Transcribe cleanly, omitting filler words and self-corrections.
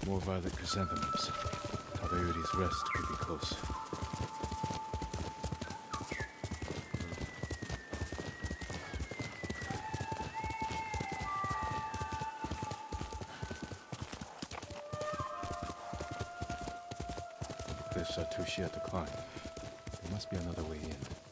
More violet chrysanthemums. Tabayuri's rest could be close. There's Satoshi at the climb. There must be another way in.